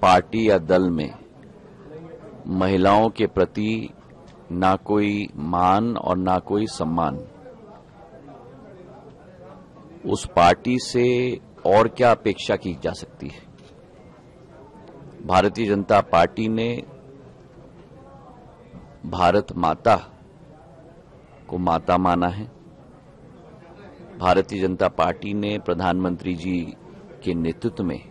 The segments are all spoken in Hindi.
पार्टी या दल में महिलाओं के प्रति ना कोई मान और ना कोई सम्मान, उस पार्टी से और क्या अपेक्षा की जा सकती है। भारतीय जनता पार्टी ने भारत माता को माता माना है। भारतीय जनता पार्टी ने प्रधानमंत्री जी के नेतृत्व में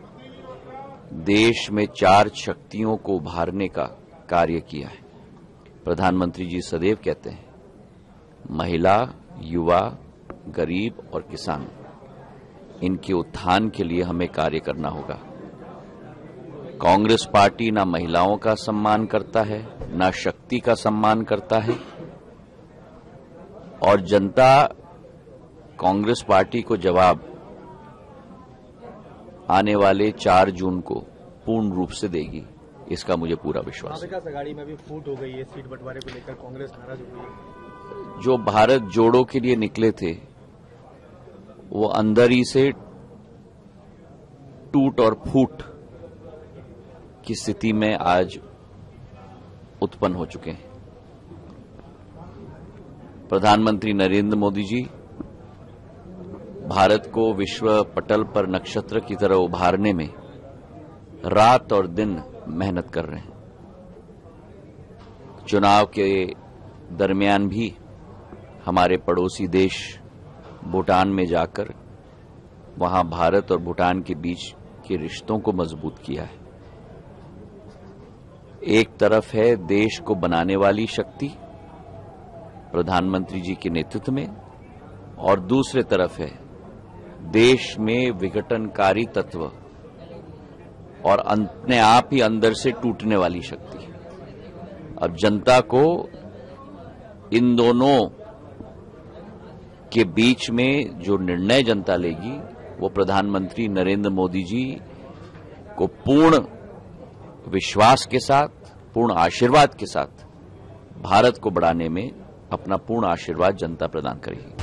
देश में 4 शक्तियों को उभारने का कार्य किया है। प्रधानमंत्री जी सदैव कहते हैं, महिला, युवा, गरीब और किसान, इनके उत्थान के लिए हमें कार्य करना होगा। कांग्रेस पार्टी ना महिलाओं का सम्मान करता है, ना शक्ति का सम्मान करता है, और जनता कांग्रेस पार्टी को जवाब आने वाले 4 जून को पूर्ण रूप से देगी, इसका मुझे पूरा विश्वास है। अगाड़ी में भी फूट हो गई है, सीट बंटवारे को लेकर कांग्रेस नाराज हो गई है। जो भारत जोड़ो के लिए निकले थे वो अंदर ही से टूट और फूट की स्थिति में आज उत्पन्न हो चुके हैं। प्रधानमंत्री नरेंद्र मोदी जी भारत को विश्व पटल पर नक्षत्र की तरह उभारने में रात और दिन मेहनत कर रहे हैं। चुनाव के दरमियान भी हमारे पड़ोसी देश भूटान में जाकर वहां भारत और भूटान के बीच के रिश्तों को मजबूत किया है। एक तरफ है देश को बनाने वाली शक्ति प्रधानमंत्री जी के नेतृत्व में, और दूसरे तरफ है देश में विघटनकारी तत्व और अपने आप ही अंदर से टूटने वाली शक्ति। अब जनता को इन दोनों के बीच में जो निर्णय जनता लेगी वो प्रधानमंत्री नरेंद्र मोदी जी को पूर्ण विश्वास के साथ, पूर्ण आशीर्वाद के साथ भारत को बढ़ाने में अपना पूर्ण आशीर्वाद जनता प्रदान करेगी।